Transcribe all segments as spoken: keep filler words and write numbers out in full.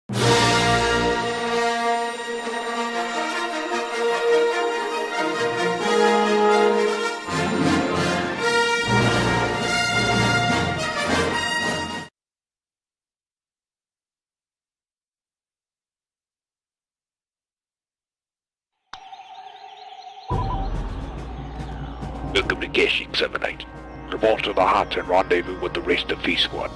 Welcome to Kashyyyk seven eight. Report to the hut and rendezvous with the rest of Phi Squad.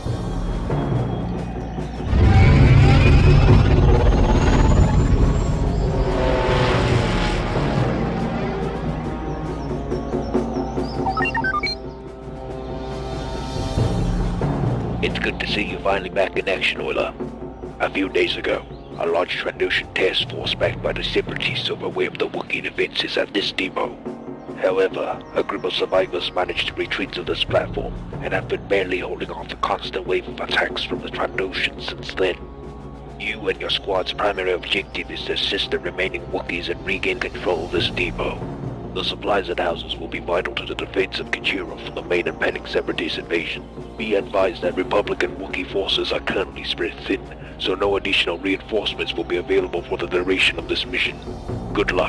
It's good to see you finally back in action, Oiler. A few days ago, a large Trandoshan task force backed by the Separatists overwhelmed the Wookiee defenses at this depot. However, a group of survivors managed to retreat to this platform, and have been barely holding off the constant wave of attacks from the Trandoshan since then. You and your squad's primary objective is to assist the remaining Wookiees and regain control of this depot. The supplies it houses will be vital to the defense of Kachirho from the main impending Separatist invasion. Be advised that Republican Wookiee forces are currently spread thin, so no additional reinforcements will be available for the duration of this mission. Good luck.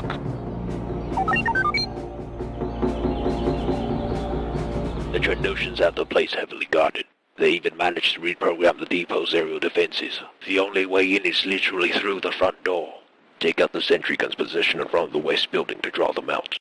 The Trandoshans have the place heavily guarded. They even managed to reprogram the depot's aerial defenses. The only way in is literally through the front door. Take out the sentry guns positioned in front of the west building to draw them out.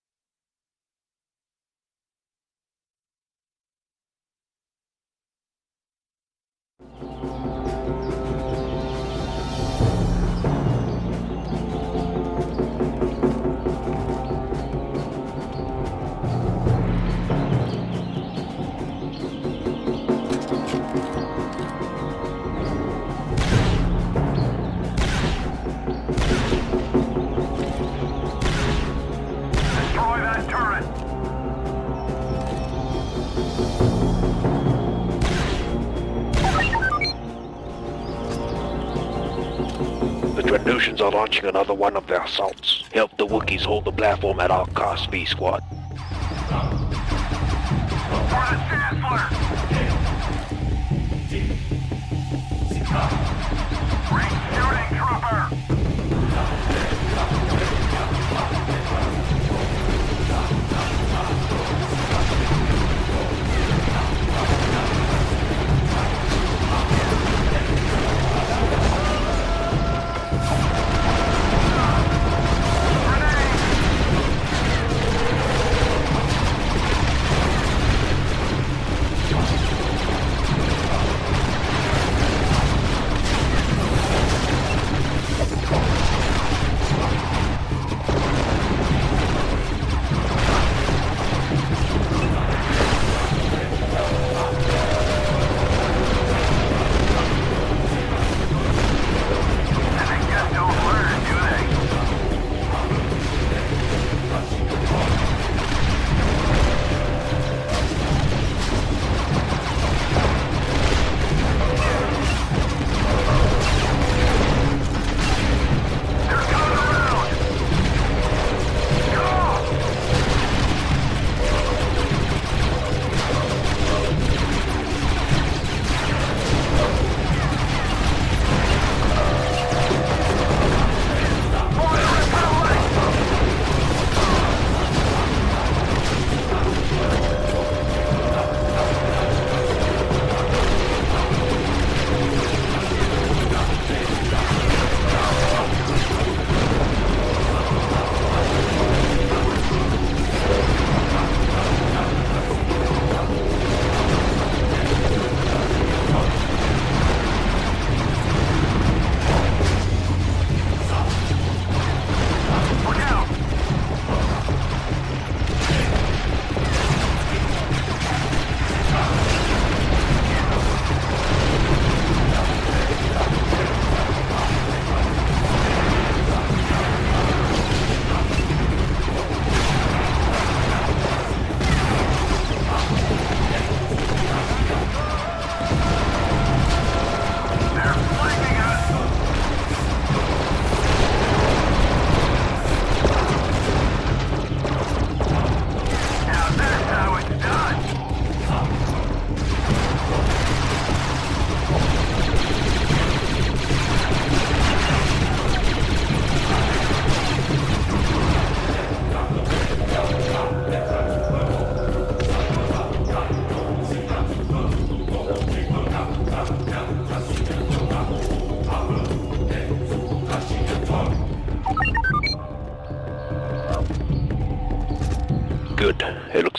The Trandoshans are launching another one of their assaults. Help the Wookiees hold the platform at all costs, Phi Squad. Shooting trooper!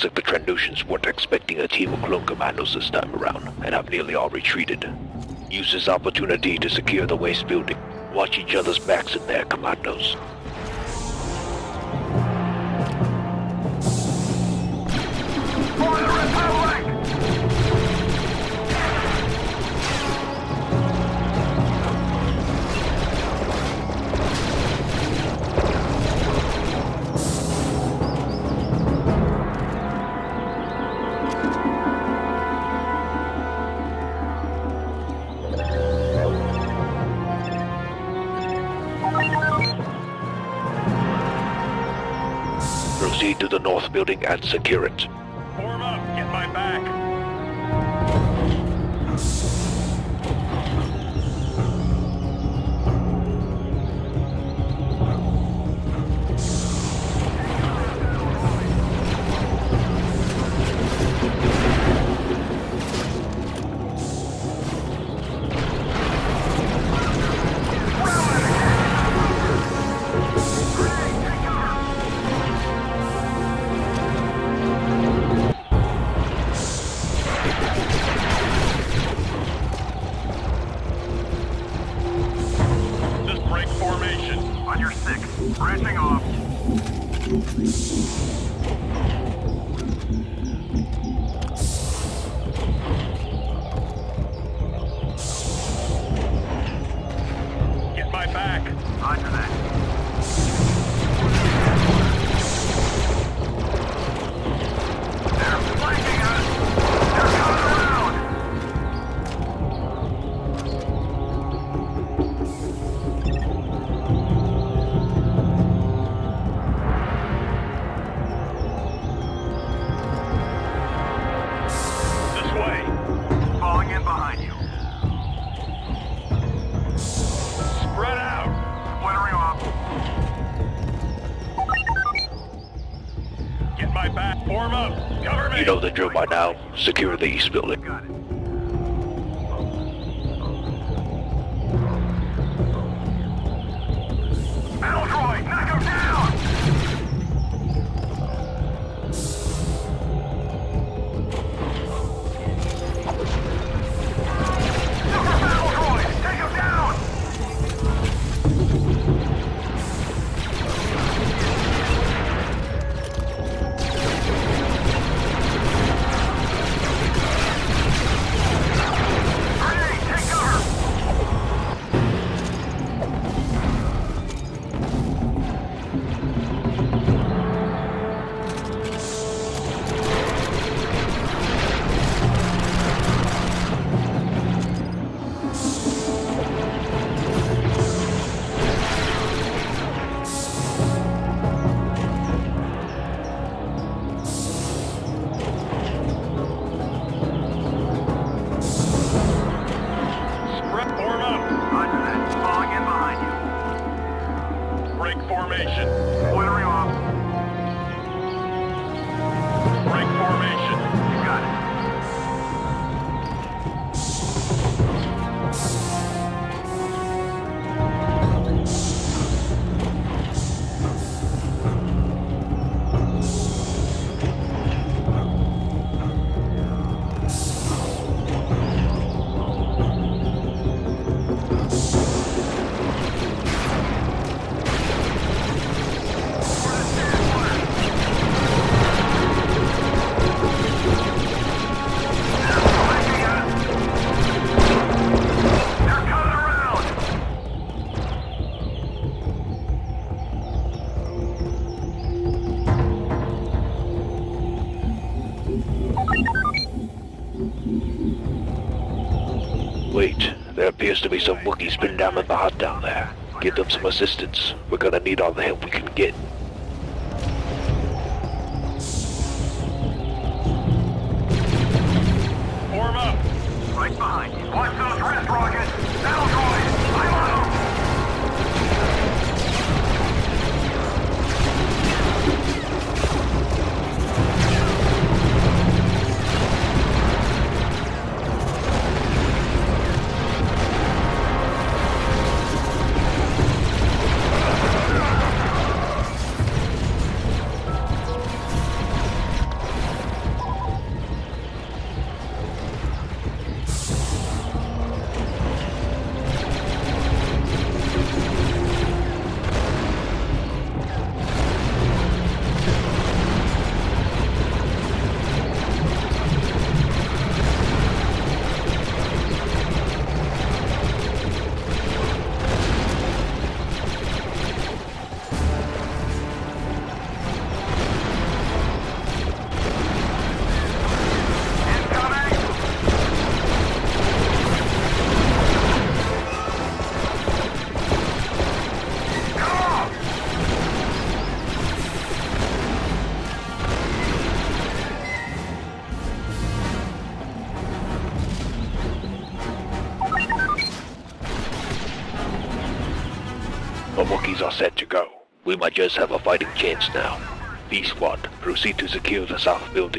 like the Trandoshans weren't expecting a team of clone commandos this time around, and have nearly all retreated. Use this opportunity to secure the waste building. Watch each other's backs in there, commandos. For the Republic! Proceed to the north building and secure it. Form up, get my back. Branching off. Get my back. Roger that. They're flanking us. They're coming around. You know the drill by now. Secure the east building. Got it. Battle droid, knock him down! Super battle droid, take him down! Formation. Ordering off. Break formation. You got it. Wait, there appears to be some Wookiees pinned down in the hut down there. Give them some assistance. We're gonna need all the help we can get. Form up! Right behind you. Watch those wrist rockets! Battle droid! I'm on them! The Wookiees are set to go. We might just have a fighting chance now. Phi Squad, proceed to secure the south building.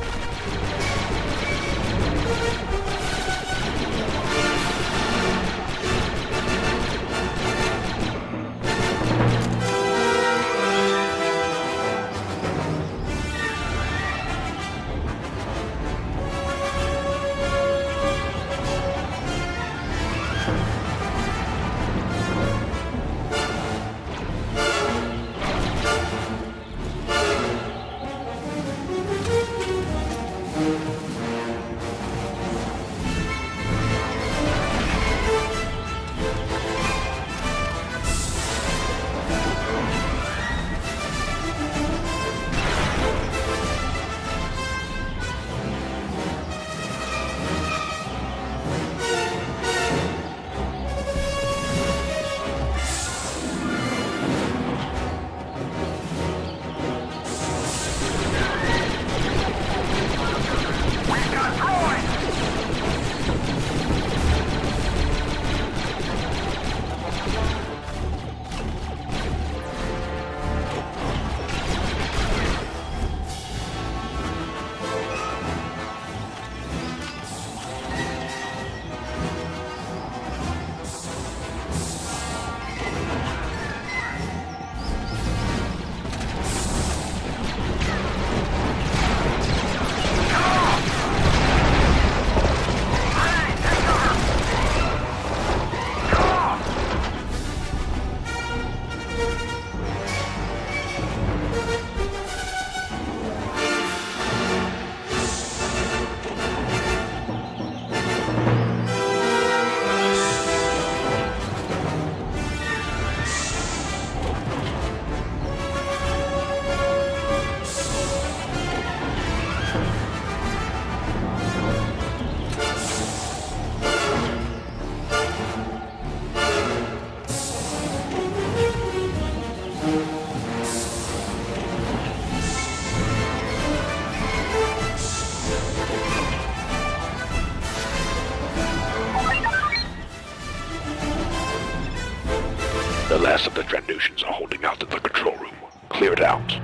The last of the Trandoshans are holding out in the control room. Clear it out.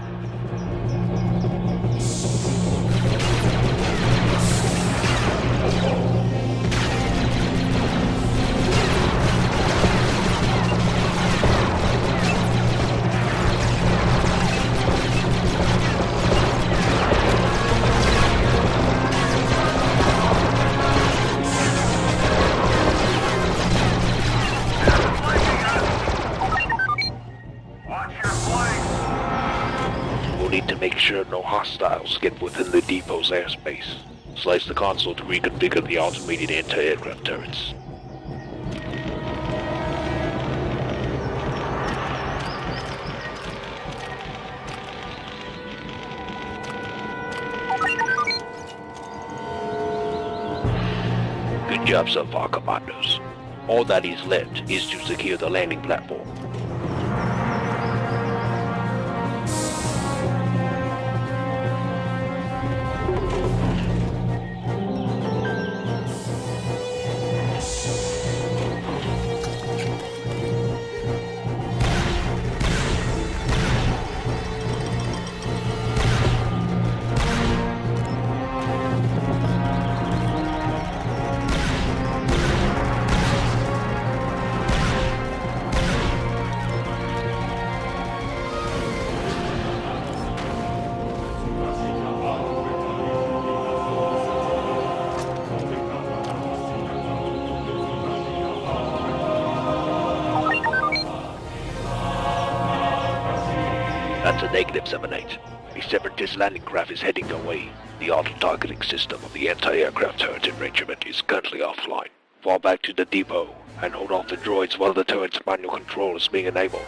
Make sure no hostiles get within the depot's airspace. Slice the console to reconfigure the automated anti-aircraft turrets. Good job so far, Commandos. All that is left is to secure the landing platform. That's a negative seven eight. A Separatist landing craft is heading away. The auto-targeting system of the anti-aircraft turret enragement is currently offline. Fall back to the depot and hold off the droids while the turret's manual control is being enabled.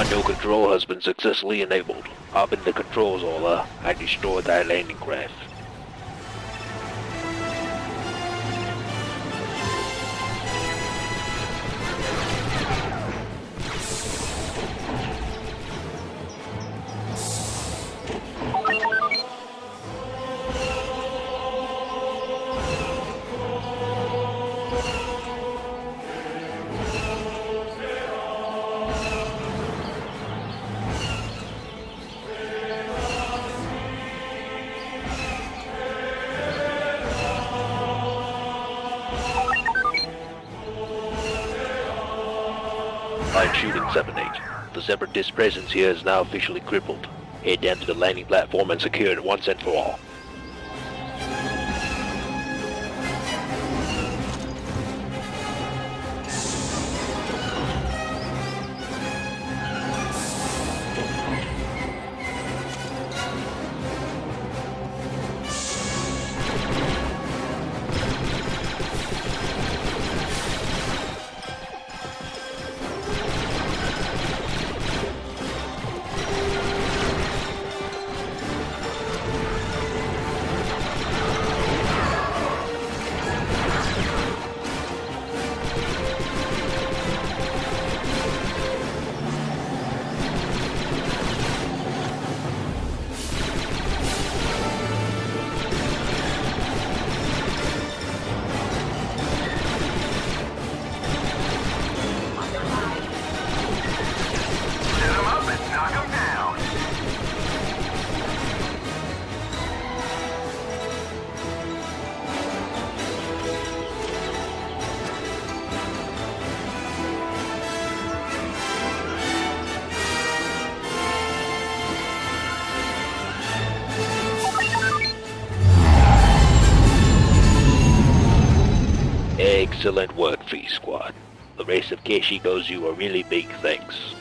New control has been successfully enabled. Hop in the controls, Ola, and destroy that landing craft. Line shooting seven eight. The Separatist presence here is now officially crippled. Head down to the landing platform and secure it once and for all. Excellent work, Phi Squad. The race of Kashyyyk owes you a really big thanks.